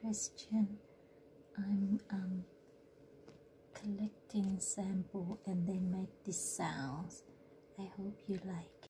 Christian. I'm collecting sample and they make these sounds. I hope you like.